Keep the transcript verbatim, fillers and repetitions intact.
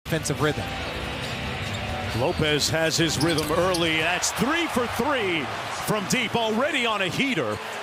offensive rhythm. Lopez has his rhythm early. That's three for three from deep, already on a heater.